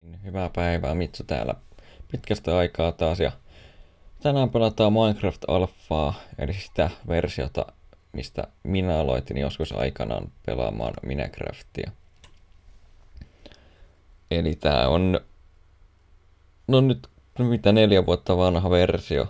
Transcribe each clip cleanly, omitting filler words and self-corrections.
Hyvää päivää, Mitsu täällä pitkästä aikaa taas ja tänään pelataan Minecraft Alphaa, eli sitä versiota, mistä minä aloitin joskus aikanaan pelaamaan Minecraftia. Eli tää on, no nyt mitä 4 vuotta vanha versio,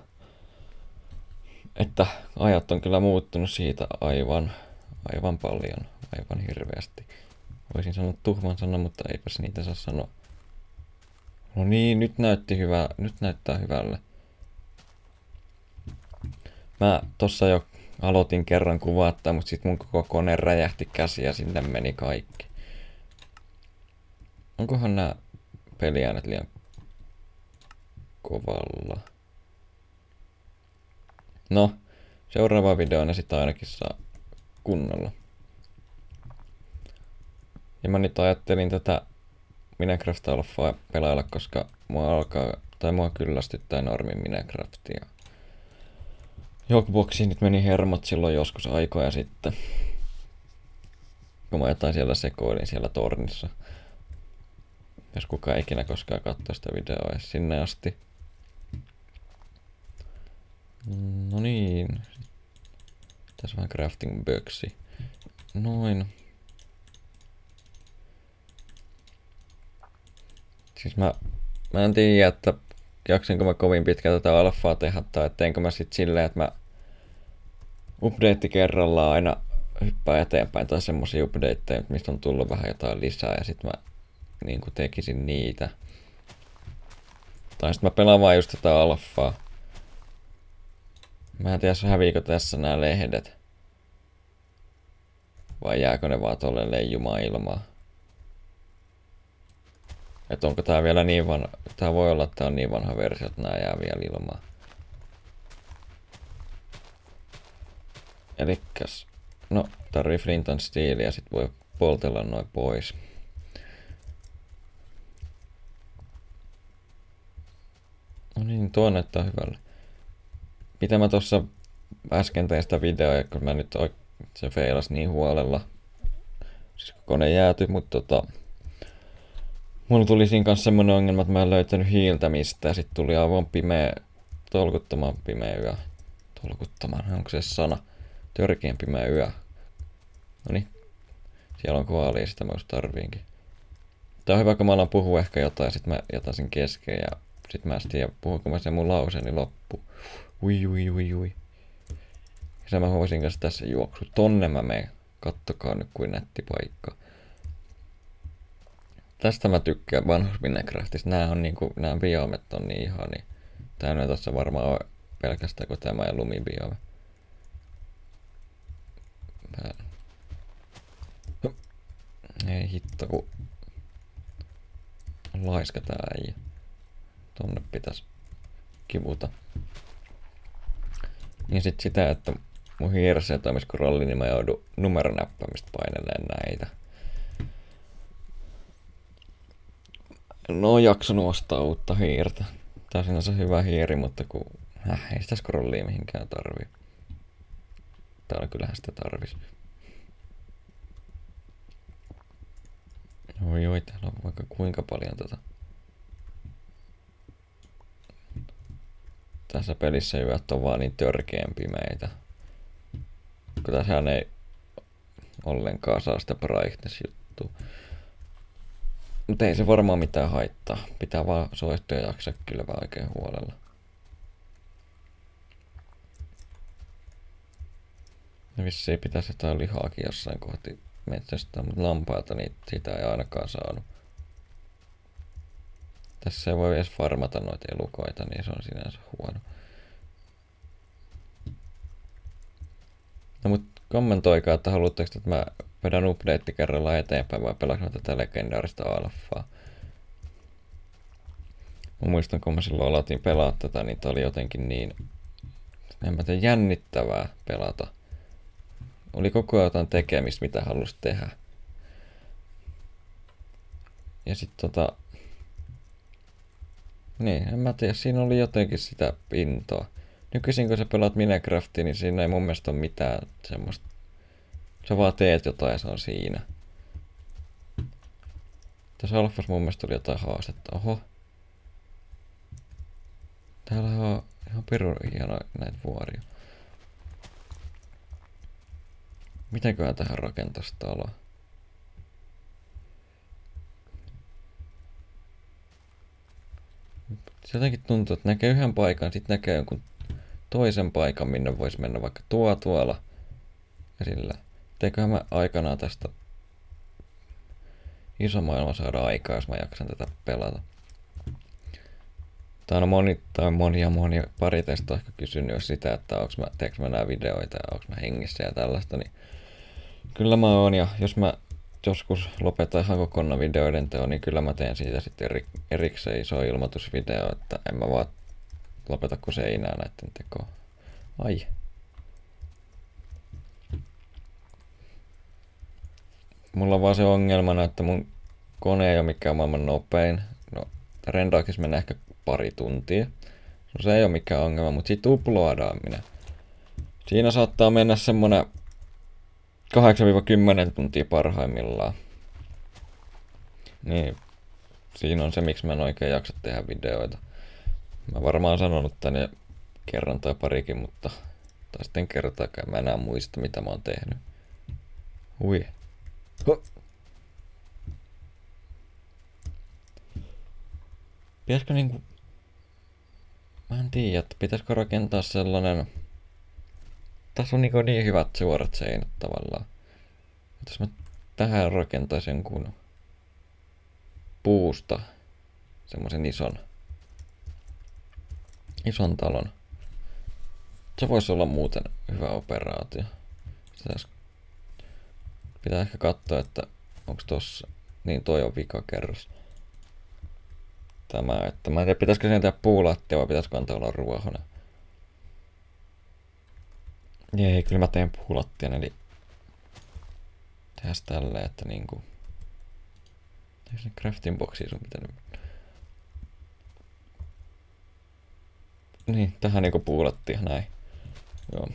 että ajat on kyllä muuttunut siitä aivan paljon, aivan hirveästi. Voisin sanoa tuhman sanan, mutta eipäs niitä saa sanoa. No niin, nyt näyttää hyvälle. Mä tossa jo aloitin kerran kuvattaa, mutta sit mun koko kone räjähti käsi ja sinne meni kaikki. Onkohan nää peliäänet liian kovalla? No, seuraava video ne sit ainakin saa kunnolla. Ja mä nyt ajattelin tätä Minecraft Alphaa pelailla, koska mua kyllästyttää normin Minecraftia. Jokboxiin nyt meni hermot silloin joskus aikoja sitten. Kun mä jotain siellä sekoilin siellä tornissa. Jos kukaan ikinä koskaan katsoo sitä videoa edes sinne asti. No niin. Tässä vähän crafting boxi. Noin. Siis mä en tiedä, että jaksanko mä kovin pitkään tätä alfaa tehdä, tai teenkö mä sit silleen, että mä update kerrallaan aina hyppää eteenpäin, tai semmosia updateja, mistä on tullut vähän jotain lisää, ja sit mä niinku tekisin niitä. Tai sit mä pelaan vaan just tätä alfaa. Mä en tiedä, häviikö tässä nää lehdet. Vai jääkö ne vaan tolle leijumaan ilmaa. Että onko tää vielä niin vanha, tää voi olla, että tää on niin vanha versio, että nää jää vielä ilmaan. Elikkäs, no tarvii flint and steel ja sit voi poltella noin pois. No niin, tuo näyttää hyvälle. Mitä mä tossa äsken tein sitä videoa, kun mä nyt se feilas niin huolella. Siis kone jäätyi, mutta mulla tuli siinä kanssa semmonen ongelma, että mä en löytänyt hiiltä mistään. Sit tuli aivan tolkuttoman pimeä yö. Tolkuttoman, onko se sana? Törkeän pimeä yö. Noniin. Siellä on koalia, sitä mä just tarviinkin. Tää on hyvä, kun mä alan puhua ehkä jotain, sit mä jätän sen kesken ja sit mä en tiedä, puhuuko mä sen mun lauseeni loppu. Ui. Ja sen mä voisin kanssa tässä juoksu. Tonne mä menen. Kattokaa nyt kuin nätti paikka. Tästä mä tykkään vanhassa Minecraftissa. Nää biomet on niin ihania. Tää on tässä varmaan ole pelkästään kuin tämä ja lumibiome. Ei hitto, kun on laiska tää äijä. Tonne pitäis kivuta. Ja sit sitä, että mun hiiressä ei toimisi kun rolli, niin mä joudun numeronäppäimistä paineleen näitä. No jaksanut ostaa uutta hiirtä. Tää on sinänsä hyvä hiiri, mutta ei sitä scrollia mihinkään tarvii. Täällä kyllähän sitä tarvis. Oi, täällä on vaikka kuinka paljon Tässä pelissä yöt on vaan niin törkeän pimeitä. Kun tässä ei ollenkaan saa sitä brightness-juttua. Mutta ei se varmaan mitään haittaa. Pitää vaan soihtua ja jaksaa kylvää oikein huolella. Ja vissiin pitäisi jotain lihaakin jossain kohti metsästä, mutta lampaata niin sitä ei ainakaan saanut. Tässä ei voi edes farmata noita elukoita, niin se on sinänsä huono. No mut kommentoikaa, että haluatteko, että mä vedän update kerralla eteenpäin vai pelaanko tätä legendaarista alfaa. Mä muistan, kun mä silloin aloitin pelaa tätä, niin tää oli jotenkin niin, en mä tiedä, jännittävää pelata. Oli koko ajan jotain tekemistä, mitä halusi tehdä. Ja sit niin, en mä tiedä, siinä oli jotenkin sitä intoa. Nykyisin kun sä pelaat Minecraftia, niin siinä ei mun mielestä ole mitään semmoista. Sä vaan teet jotain ja se on siinä. Tässä alfassa mun mielestä oli jotain haastetta. Oho. Täällä on ihan pirun hienoa näitä vuoria. Mitenköhän tähän rakentaisi taloa? Se jotenkin tuntuu, että näkee yhden paikan, sitten näkee jonkun toisen paikan, minne voisi mennä vaikka tuolla. Ja sillä. Teiköhän mä aikanaan tästä iso maailma saada aikaa, jos mä jaksan tätä pelata. Tää on monia pari teistä on ehkä kysynyt jo sitä, että teekö mä nää videoita ja onko mä hengissä ja tällaista, niin kyllä mä oon, ja jos mä joskus lopetan ihan kokonaan videoiden teon, niin kyllä mä teen siitä sitten erikseen iso ilmoitusvideo, että en mä vaan lopeta kuin seinää näiden tekoa. Ai. Mulla on vaan se ongelmana, että mun kone ei ole mikään maailman nopein. No, rendaakissa menee ehkä pari tuntia. No se ei ole mikään ongelma, mutta siitä uploadaaminen. Siinä saattaa mennä semmonen 8-10 tuntia parhaimmillaan. Niin, siinä on se, miksi mä en oikein jaksa tehdä videoita. Mä varmaan sanonut tänne kerran tai parikin, mutta tai sitten kertaakaan mä enää muista, mitä mä oon tehnyt. Hui. Pitäisikö niinku... Mä en tiedä, että pitäisikö rakentaa sellainen... Tässä on niin hyvät suorat seinät tavallaan. Jos mä tähän rakentaisin kun puusta semmoisen ison talon. Se voisi olla muuten hyvä operaatio. Pitää ehkä katsoa, että onko tossa... Niin toi on vikakerros. Tämä, että mä en tiedä, pitäisikö sen tehdä puulattia vai pitäisikö antaa olla ruohonen. Ei, kyllä mä teen puulattian, eli tehdään tälleen, että niinku... Eikö se crafting boxiin sun pitänyt... Niin, tähän niinku puulattia, näin. Joo.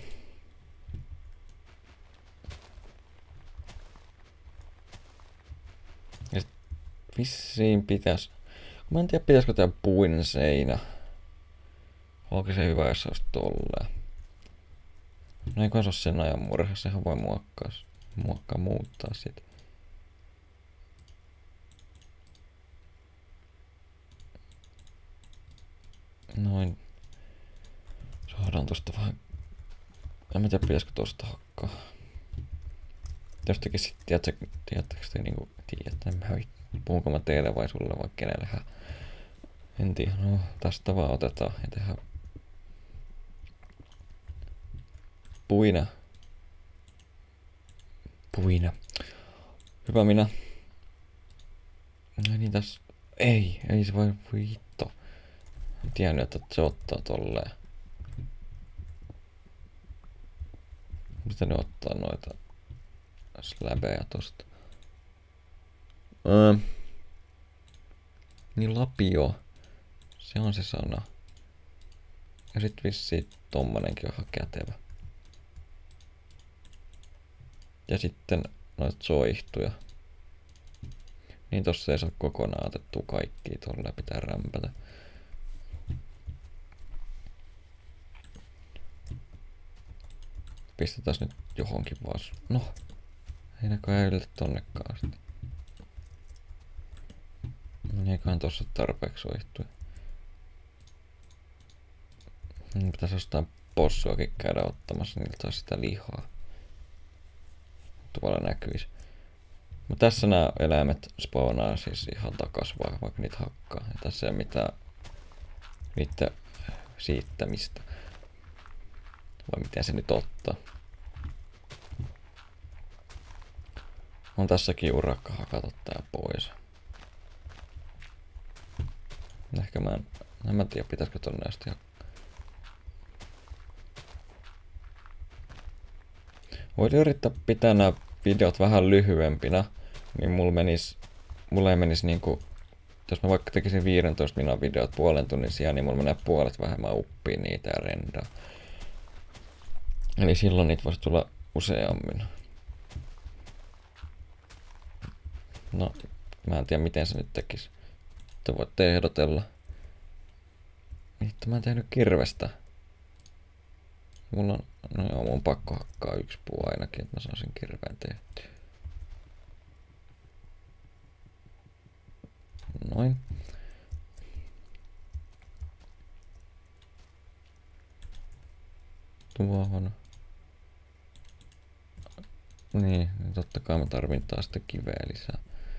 Ja vissiin pitäis... Mä en tiedä, pitäisikö tehdä puinen seinä. Onko se hyvä, jos se olisi tolleen. No eikö se ole sen ajan murha, sehän voi muuttaa sit. Noin. Saadaan tosta vähän... En mä tiedä, pitäisikö tosta hakkaa. Jostakin sit, tiedättekö te niinku... en mä puhunko mä teille vai sulle vai kenellehän. En tiedä, no tästä vaan otetaan ja tehdään puina. Hyvä minä. No niin tässä. Ei se voi vittu. En tiennyt, että se ottaa tolleen. Mistä ne ottaa noita släbejä tosta? Niin lapio. Se on se sana. Ja sit vissiin tommonenkin on ihan kätevä. Ja sitten noita soihtuja. Niin tossa ei saa kokonaan otettua kaikkia, tolleen pitää rämpätä. Pistetään nyt johonkin vaan. No, ei näköjään yltä tonnekaan asti. Eiköhän tossa tarpeeksi soihtuja. Pitäisi jostain possuakin käydä ottamassa, niiltä taas sitä lihaa. Tuolla näkyisi. Mutta tässä nämä eläimet spawnaa siis ihan takas vaikka niitä hakkaa. Ja tässä ei ole mitään niiden siittämistä. Vai miten se nyt ottaa. On tässäkin urakka hakata tää pois. Ehkä en mä tiedä, pitäisikö tonne asti hakkaa. Voin yrittää pitää nämä videot vähän lyhyempinä, niin mulla ei menisi niinku, jos mä vaikka tekisin 15 minuutin videot puolen tunnin sijaan, niin mulla menee puolet vähemmän uppiin niitä ja rendaa. Eli silloin niitä voisi tulla useammin. No, Mä en tiedä miten se nyt tekisi. Te voitte ehdotella. Mitä mä en tehnyt kirvestä? Mulla on, no joo, mun on pakko hakkaa yksi puu ainakin, että mä saan sen kirveen tehtyä. Noin. Tuohon. Niin, totta kai mä tarvin taas sitä kiveä lisää.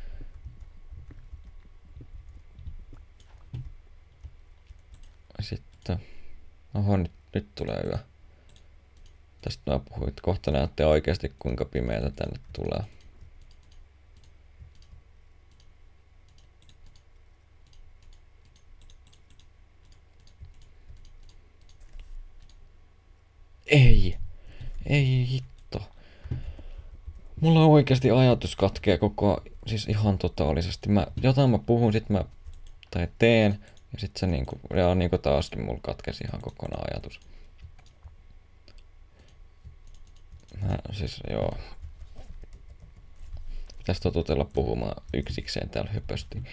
Sitten, oho, nyt tulee yö. Tästä mä puhuin, että kohta näette oikeasti kuinka pimeätä tänne tulee. Ei hitto. Mulla on oikeasti ajatus katkee siis ihan totaalisesti. Jotain mä puhun, tai teen, ja sit se niinku taaskin mulla katkesi ihan kokonaan ajatus. Joo. Pitäis totutella puhumaan yksikseen täällä höpösti.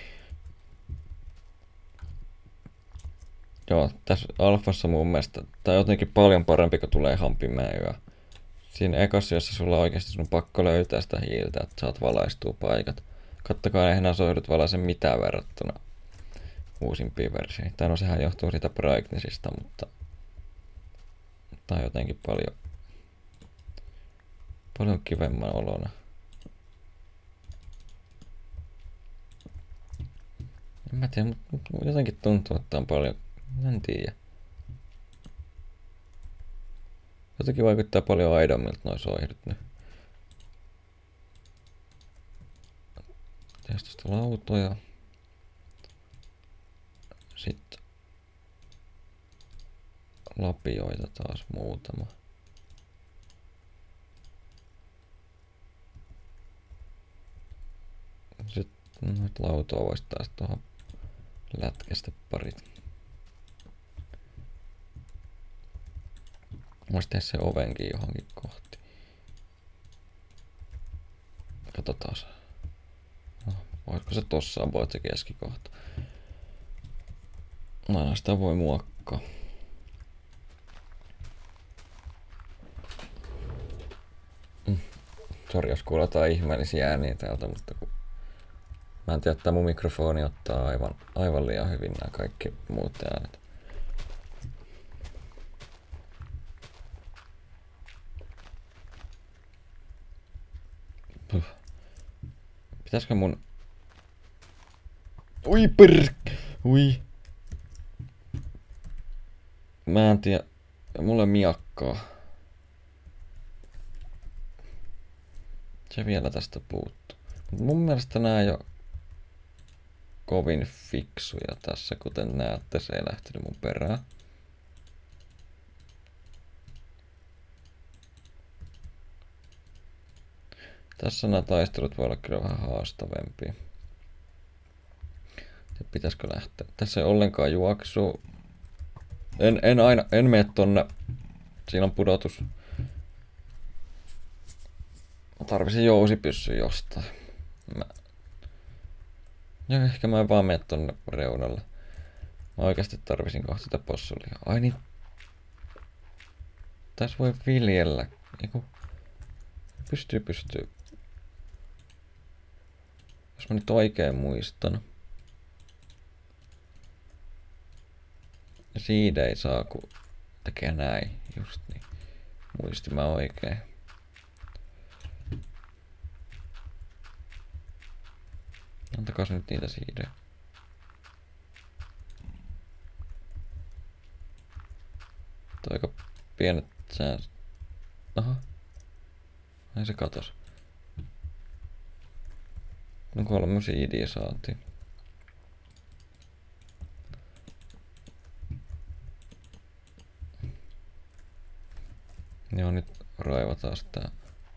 Joo, tässä alfassa mun mielestä, tää on jotenkin paljon parempi, kun tulee ihan pimeä yö. Siinä ekassa, jossa sulla on oikeasti sun pakko löytää sitä hiiltä, että saat valaistua paikat. Kattokaa, eihän nää sohdut valaise mitään verrattuna uusimpiin versioihin. Tai no sehän johtuu siitä brightnessista, mutta tää on jotenkin paljon kivemman olona. En mä tiedä, mutta jotenkin tuntuu, että on paljon, en tiedä. Jotenkin vaikuttaa paljon aidommilta noi soihdut nyt. Testosta lautoja. Sitten lapioita taas muutama. Sitten noita lautoja voisi taas tuohon lätkästä parit. Voisi tehdä se ovenkin johonkin kohti. Katsotaan. No, voitko se tossa on se keskikohta? No, sitä voi muokkaa. Sori jos kuuletaan ihmeellisiä ääniä täältä, mutta mä en tiedä, että mun mikrofoni ottaa aivan liian hyvin nämä kaikki muut äänet. Pitäisikö mun... Ui! Mä en tiedä. Mulla on miakkaa. Se vielä tästä puuttuu. Mun mielestä nää ei oo kovin fiksuja tässä, kuten näette, se ei lähtenyt mun perään. Tässä nämä taistelut voi olla kyllä vähän haastavempia. Pitäisikö lähteä? Tässä ei ollenkaan juoksu. En mene tonne. Siinä on pudotus. Mä tarvisin jousipyssy jostain. Ja ehkä mä en vaan mene tonne reunalle. Mä oikeasti tarvisin kohta sitä possulia. Ai niin. Tässä voi viljellä. Eiku. Pystyy. Jos mä nyt oikein muistan. Siitä ei saa, kun tekee näin. Just niin. Muistin mä oikein. Antakas nyt niitä siidejä. Toi aika pienet säännöt. Aha. Ai se katos. No 3 siidiä saatiin. Joo, nyt raivataan tää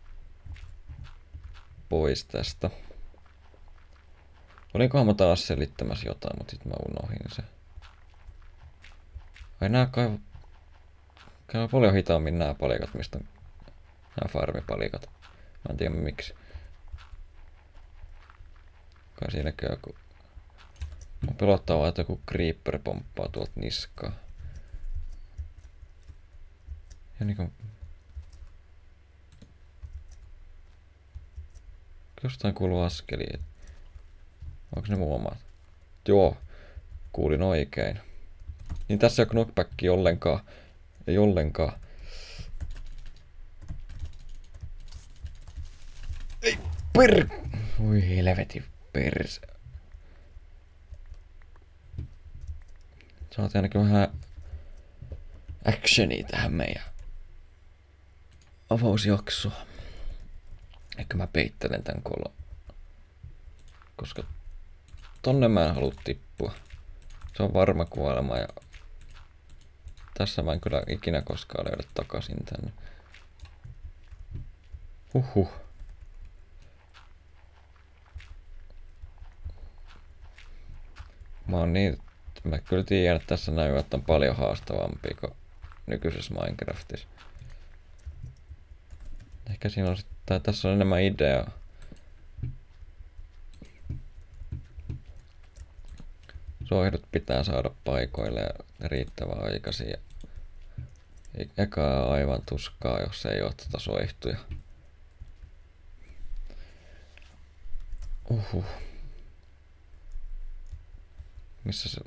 pois tästä. Olinkohan mä taas selittämässä jotain, mutta sit mä unohdin se. Ai nää käy paljon hitaammin nää palikat, mistä on nää farmipalikat. Mä en tiedä miksi. Kai siinäkin joku... On pelottavaa, että joku creeper pomppaa tuolta niskaa. Ja niinku... Jostain kuuluu askelia. Onko ne mun omat? Joo, kuulin oikein. Niin tässä ei ole knockbackia ollenkaan. Ei ollenkaan. Ei, Voi helvetin perse. Saatiin ainakin vähän actionia tähän meidän avausjaksoon. Ehkä mä peittelen tän kolon. Koska tonne mä en halua tippua. Se on varma kuolema ja tässä mä en kyllä ikinä koskaan löydä takaisin tänne. Huhhuh. Mä kyllä tiedän, että tässä näyvät on paljon haastavampia kuin nykyisessä Minecraftissa. Ehkä siinä on sitten, tässä on enemmän ideaa. Soihdut pitää saada paikoille ja riittävän aikaisin. Eka aivan tuskaa, jos ei ole soihtuja. Missä se...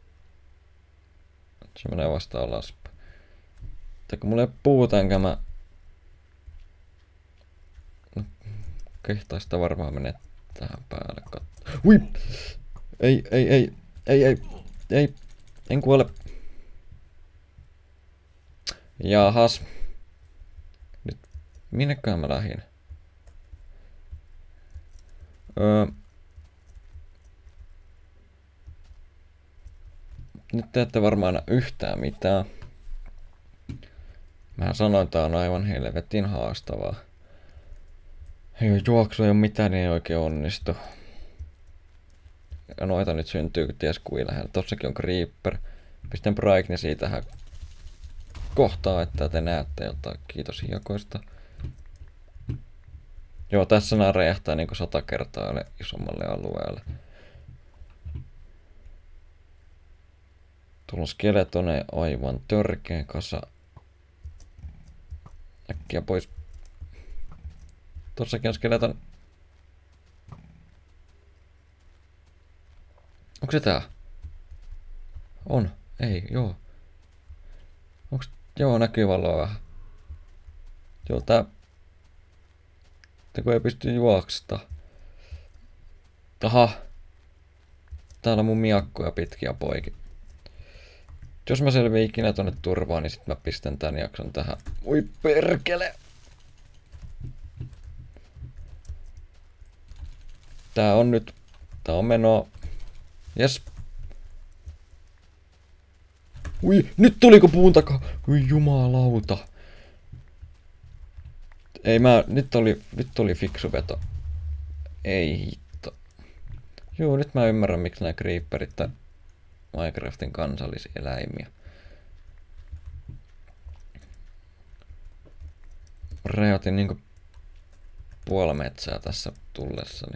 Se menee vasta alaspäin. Tai kun mulla ei puuta, enkä mä... No, kehtais sitä varmaan menee tähän päälle. Hui! Ei. En kuole. Jahas. Nyt, minnekään mä lähdin? Nyt te ette varmaan näe yhtään mitään. Mä sanoin, että tää on aivan helvetin haastavaa. Juoksu ei oo mitään, niin ei oikein onnistu. Ja noita nyt syntyy ties kuin lähellä. Tossakin on creeper. Pistän brightnessia tähän kohtaa, että te näette jotain. Kiitos hiekoista. Joo, tässä nää räjähtää niinku 100 kertaa isommalle alueelle. Tuolla on skeletone aivan törkeä kasa. Äkkiä pois. Tossakin on skeleton. Onko se tää? On. Ei, joo. Onks... Joo, näkyy valoa vähän. Joo, tää... Kun ei pysty juoksta. Aha. Täällä on mun miakkoja pitkiä poikin. Jos mä selviin ikinä tonne turvaan, niin sit mä pistän tän jakson tähän. Oi perkele! Tää on nyt... Tää on menoa. Jes. Ui, nyt tuliko puun takaa? Ui jumalauta. Ei nyt oli fiksu veto. Ei hitto. Joo, nyt mä ymmärrän miksi nää creeperit on Minecraftin kansalliseläimiä. Räjätin niinku puoli metsää tässä tullessani.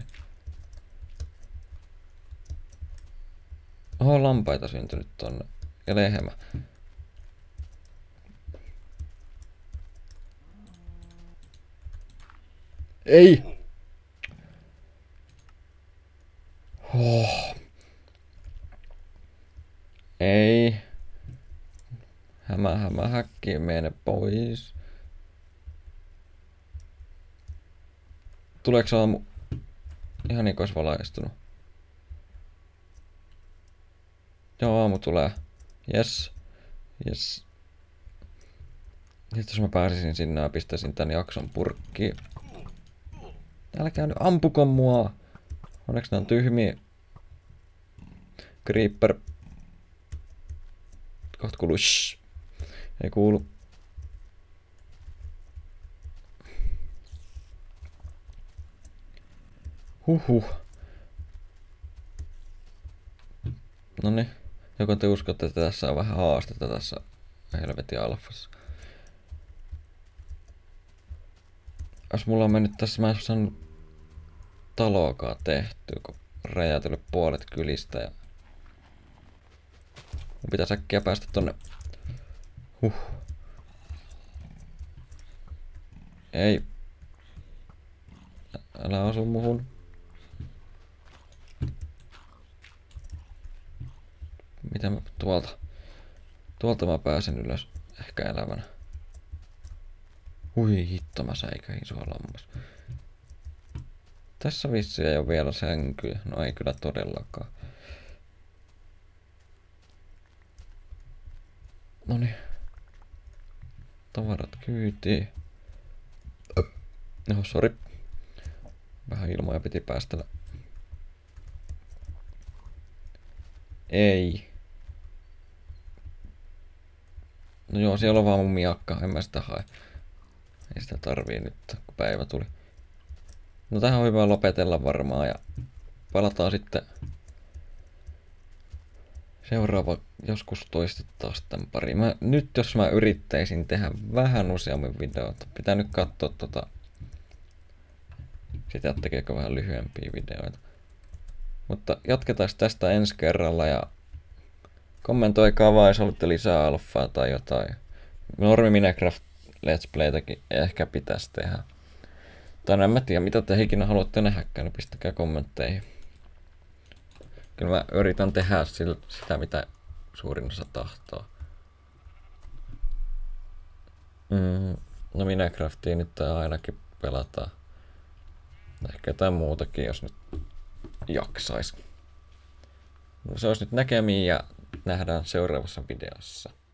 Oho, lampaita syntynyt tonne. Ja lehmä. Ei! Oh. Ei. Hämä häkkiin mene pois. Tuleeko aamu? Ihan niin kuin olisi valaistunut. Joo, aamu tulee. Yes. Yes. Sitten jos mä pääsisin sinne ja pistäisin tän jakson purkkiin. Älkää nyt ampuko mua. Onneksi ne on tyhmiä. Creeper. Kohta kuuluu shh. Ei kuulu. Huhhuh. Noniin. Joko te uskotte, että tässä on vähän haastetta tässä helvetin alfassa. Jos mulla on mennyt tässä, mä en saanut taloakaan tehtyä, kun räjäytellyt puolet kylistä ja mun pitäisi äkkiä päästä tonne. Ei. Älä osu muhun. Mitä mä tuolta mä pääsen ylös. Ehkä elävänä. Hui hitto, mä säikähin sua lammas. Tässä vissiin ei ole vielä sänkyjä. No ei kyllä todellakaan. Noniin. Tavarat kyytiin. No, sori. Vähän ilmoja piti päästellä. Ei. No joo, siellä on vaan mun miakka. En mä sitä hae. Ei sitä tarvii nyt, kun päivä tuli. No tähän on hyvä lopetella varmaan ja palataan sitten seuraava joskus toistetaan sitten pari. Nyt jos mä yrittäisin tehdä vähän useammin videoita, pitää nyt katsoa sitä, tekeekö vähän lyhyempiä videoita. Mutta jatketaan tästä ensi kerralla ja kommentoikaa vaan, jos haluatte lisää alfaa tai jotain. Normi Minecraft Let's Playtäkin ehkä pitäisi tehdä. Tai no en mä tiedä, mitä te ikinä haluatte nähdäkään, niin pistäkää kommentteihin. Kyllä mä yritän tehdä sitä, mitä suurin osa tahtoo. No Minecraftia nyt ainakin pelataan. Ehkä jotain muutakin, jos nyt jaksais. No, se olisi nyt näkemiin ja nähdään seuraavassa videossa.